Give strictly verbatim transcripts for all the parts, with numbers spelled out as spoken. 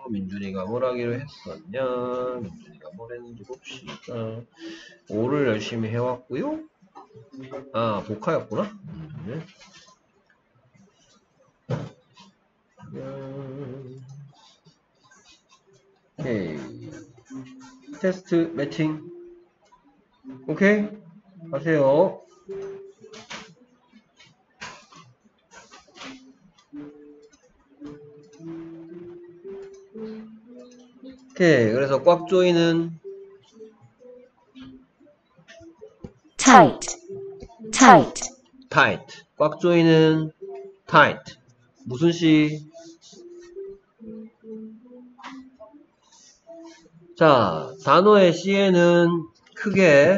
민준이가 뭘 하기로 했었냐? 민준이가 뭘 했는지 봅시다. 오를 열심히 해왔고요. 아, 복화였구나. 음, 오케이. 테스트 매칭. 오케이. 하세요. 오케이. 그래서 꽉 조이는 tight, tight, tight. 꽉 조이는 tight. 무슨 시? 자, 단어의 시에는 크게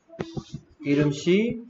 이름시,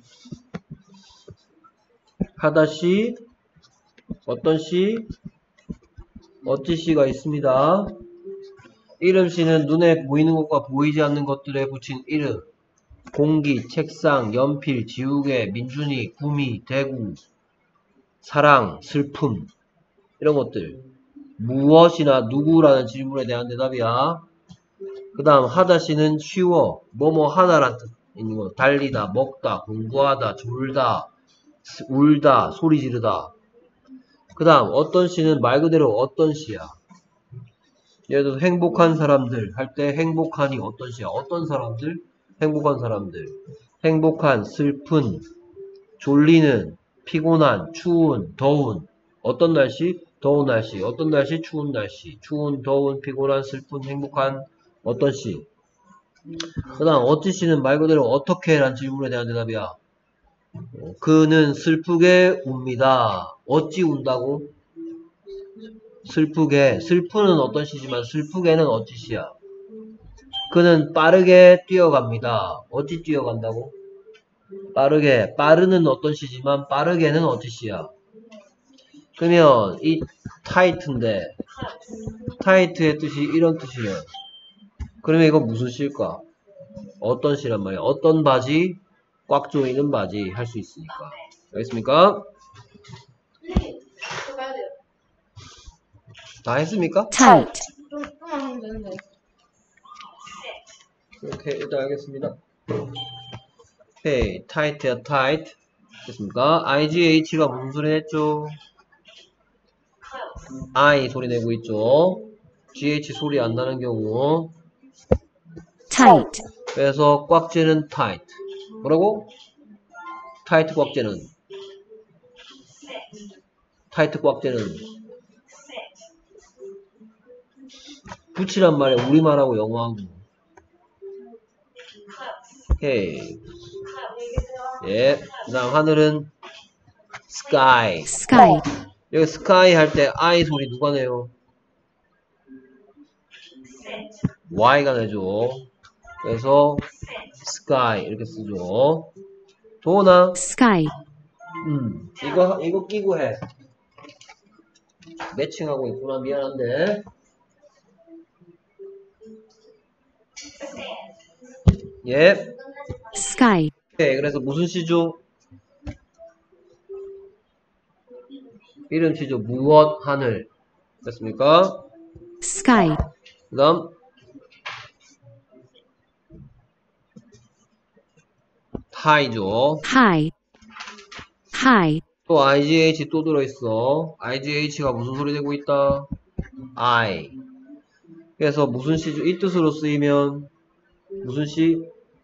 하다시, 어떤 시, 어찌시가 있습니다. 이름시는 눈에 보이는 것과 보이지 않는 것들에 붙인 이름. 공기, 책상, 연필, 지우개, 민준이, 구미, 대구, 사랑, 슬픔 이런 것들. 무엇이나 누구라는 질문에 대한 대답이야. 그 다음 하다시는 쉬워. 뭐뭐 하다라는 뜻 있는 거. 달리다, 먹다, 공부하다, 졸다, 울다, 소리 지르다. 그 다음 어떤 시는 말 그대로 어떤 시야. 예를 들어서 행복한 사람들 할 때 행복한이 어떤 시야. 어떤 사람들? 행복한 사람들. 행복한, 슬픈, 졸리는, 피곤한, 추운, 더운. 어떤 날씨? 더운 날씨. 어떤 날씨? 추운 날씨. 추운, 더운, 피곤한, 슬픈, 행복한 어떤 시. 그 다음 어찌 시는 말 그대로 어떻게 라는 질문에 대한 대답이야. 그는 슬프게 웁니다. 어찌 운다고? 슬프게. 슬프는 어떤 시지만 슬프게는 어찌 시야. 그는 빠르게 뛰어갑니다. 어찌 뛰어간다고? 빠르게. 빠르는 어떤 시지만 빠르게는 어찌 시야. 그러면 이 타이트인데 타이트의 뜻이 이런 뜻이에요. 그러면 이건 무슨 시일까? 어떤 시란 말이야. 어떤 바지? 꽉 조이는 바지 할 수 있으니까. 알겠습니까? 다 했습니까? tight, 오케이, 일단 알겠습니다. 오케이, 타이트야, 타이트. 됐습니까? 아이지에이치가 무슨 소리 냈죠? I 소리 내고 있죠? 지에이치 소리 안 나는 경우. tight, 그래서 꽉 재는 tight. 뭐라고? 타이트 꽉 재는. 타이트 꽉 재는. 붙이란 말이야. 우리말하고 영어하고. 오케이. 예. 그 다음 하늘은 sky. sky, 여기 sky 할 때 I 소리 누가 내요? Y가 내죠. 그래서 sky 이렇게 쓰죠. 도나. sky, 음. 이거 이거 끼고 해. 매칭하고 있구나. 미안한데. 예. sky, 오케이. 그래서 무슨 시죠? 이름 시죠. 무엇 하늘. 됐습니까? sky, 그 다음 high죠. high, high, 또 아이지에이치 또 들어있어. 아이지에이치가 무슨 소리 내고 있다? I. 그래서 무슨 시죠? 이 뜻으로 쓰이면 무슨 시?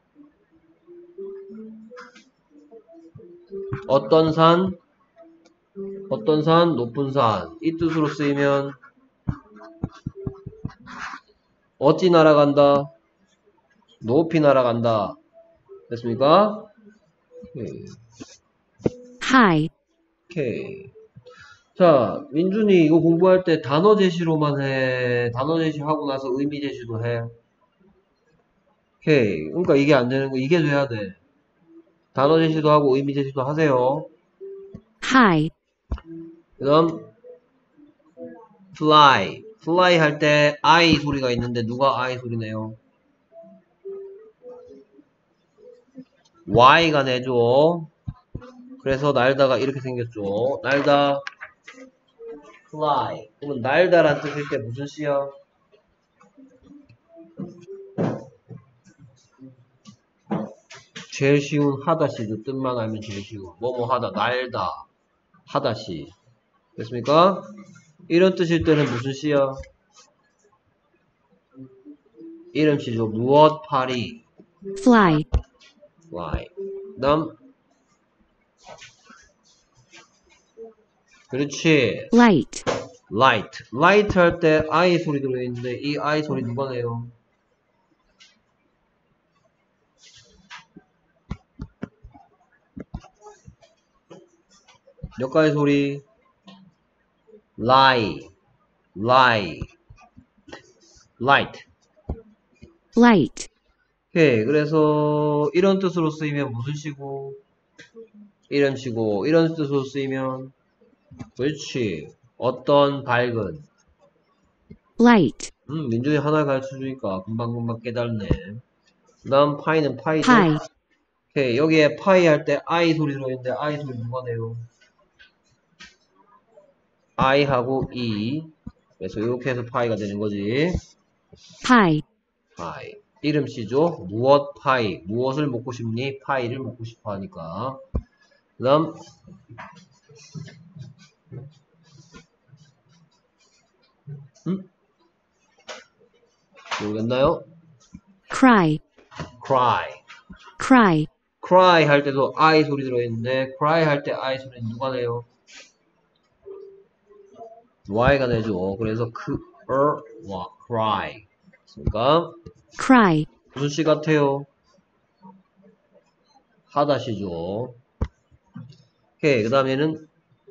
어떤 산? 어떤 산? 높은 산. 이 뜻으로 쓰이면 어찌 날아간다? 높이 날아간다. 됐습니까? 오케이. high, 오케이. 자, 민준이 이거 공부할 때 단어 제시로만 해. 단어 제시하고 나서 의미 제시도 해. 오케이. 그러니까 이게 안 되는 거, 이게 돼야 돼. 단어 제시도 하고 의미 제시도 하세요. high, 그 다음, fly. fly 할 때 I 소리가 있는데 누가 I 소리 내요? Y가 내죠. 그래서 날다가 이렇게 생겼죠. 날다. fly. 그러면 날다란 뜻일 때 무슨 시야? 제일 쉬운 하다시죠. 뜻만 알면 제일 쉬운. 뭐뭐 하다, 날다, 하다시. 됐습니까? 이런 뜻일 때는 무슨 시야? 이름시죠. 무엇, 파리. fly, fly. 그 다음 그렇지. light, light. light 할 때 I 소리 들어있는데 이 I 소리 누가 내요? 몇 가지 소리? lie, lie, light. light, 오케이. 그래서 이런 뜻으로 쓰이면 무슨 시고? 이런 시고. 이런 뜻으로 쓰이면 그렇지. 어떤 밝은. light, 음, 민준이 하나 가르쳐주니까 금방금방 깨달네. 그 다음 파이는 파이죠. pie, 오케이. 여기에 파이 할 때 I 소리 들어있는데 I 소리 누가 내요? I하고 E. 그래서 이렇게 해서 파이가 되는 거지. pie, 파이. 이름씨죠. 무엇 파이. 무엇을 먹고 싶니? 파이를 먹고 싶어 하니까. 그 다음 음? 모르겠나요? cry, cry. cry, cry 할 때도 I 소리 들어있는데 cry 할 때 I 소리는 누가 내요? Y가 내죠. 그래서 그, er, 와, cry. 그러니까 cry, 무슨 시 같아요? 하다시죠. 오케이. 그 다음에는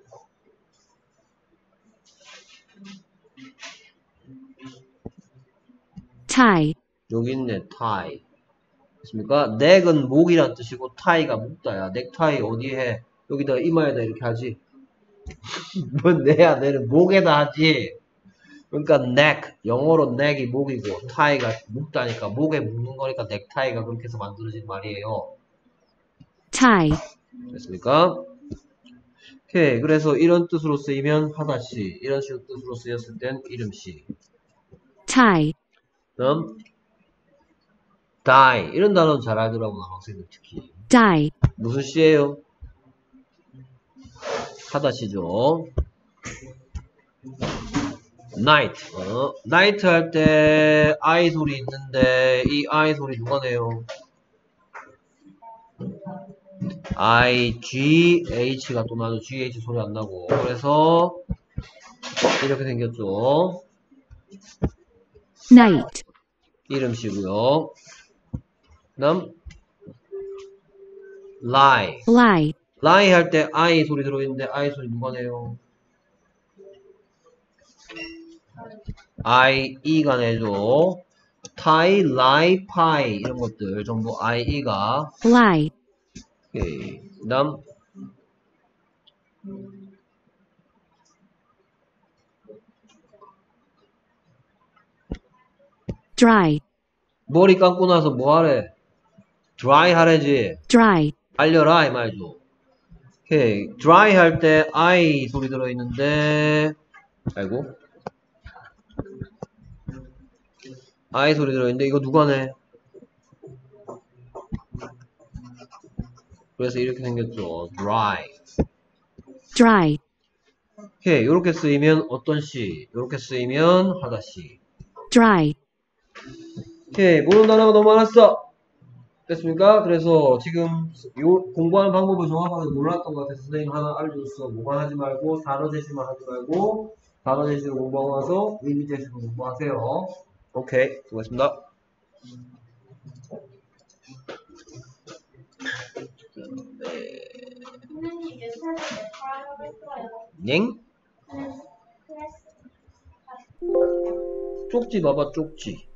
tie, 여기 있네. tie. 됐습니까? 넥은 목이란 뜻이고 tie가 묶다야. 넥타이 어디에 해? 여기다 이마에다 이렇게 하지. 뭔 내야 내는 목에다 하지. 그러니까 neck, 영어로 neck이 목이고 tie가 묶다니까 목에 묶는 거니까 넥타이가 그렇게 해서 만들어진 말이에요. tie, 됐습니까? 오케이. 그래서 이런 뜻으로 쓰이면 하다시, 이런 식으로 뜻으로 쓰였을 땐 이름시. tie, 다음 die. 이런 단어는 잘 알더라고 남학생들 특히. die, 무슨 시예요? 하다시죠. night. 어, night 할 때 I 소리 있는데 이 I 소리 누가 내요? I, G, H가 또 나죠. G, H 소리 안 나고. 그래서 이렇게 생겼죠. night, 이름시고요. 그 다음 lie. lie, lie 할 때 I 소리 들어있는데 I 소리 누가 내요? I, E가 내죠. tie, lie, pie 이런 것들 전부 I, E가. lie, 오케이. 그 다음 dry, 머리 감고 나서 뭐 하래? dry 하래지. dry, 알려라 이 말죠. 오케이. dry 할 때 I 소리 들어있는데 아이고 I 소리 들어있는데 이거 누가 내? 그래서 이렇게 생겼죠. dry. dry, 오케이. 요렇게 쓰이면 어떤 시? 요렇게 쓰이면 하다시. dry, 오케이. 모르는 단어가 너무 많았어. 됐습니까? 그래서 지금 요 공부하는 방법을 정확하게 몰랐던 것 같아서 선생님 하나 알려줬어. 뭐만 하지 말고 단어 제시만 하지 말고 단어 제시를 공부하고 나서 의미 제시를 공부하세요. 오케이. 수고했습니다. 선생님 유튜브에 팔로우했어요. 넹? 클래스 쪽지 봐봐 쪽지.